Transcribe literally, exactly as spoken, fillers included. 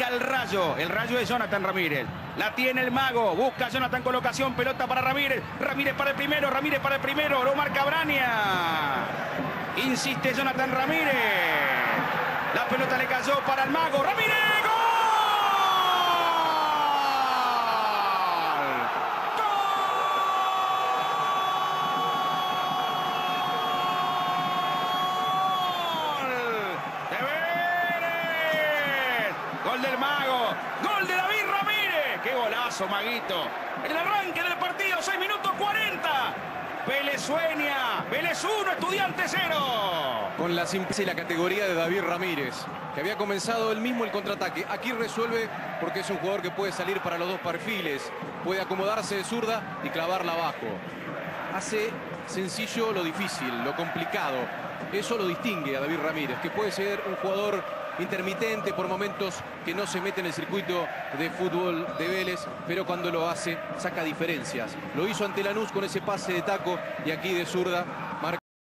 marca el Rayo. El Rayo es Jonathan Ramírez. La tiene el Mago. Busca Jonathan colocación. Pelota para Ramírez. Ramírez para el primero. Ramírez para el primero. Lo marca Braña. Insiste Jonathan Ramírez. La pelota le cayó para el Mago. Ramírez. Gol del Mago, gol de David Ramírez. ¡Qué golazo, Maguito! El arranque del partido, seis minutos cuarenta. Vélez sueña, Vélez uno, Estudiantes cero. Con la simpleza y la categoría de David Ramírez, que había comenzado él mismo el contraataque. Aquí resuelve porque es un jugador que puede salir para los dos perfiles. Puede acomodarse de zurda y clavarla abajo. Hace sencillo lo difícil, lo complicado. Eso lo distingue a David Ramírez, que puede ser un jugador intermitente por momentos, que no se mete en el circuito de fútbol de Vélez, pero cuando lo hace saca diferencias. Lo hizo ante Lanús con ese pase de taco y aquí de zurda marca